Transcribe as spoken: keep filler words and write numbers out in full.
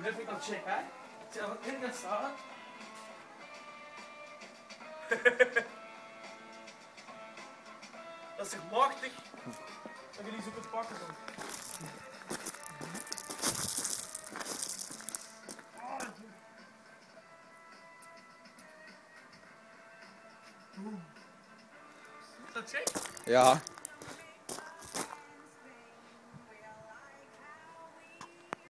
Difficult check, hè? Tel in het staan. Dat is toch machtig? Dat je die zo kunt pakken dan. Is dat check? Ja.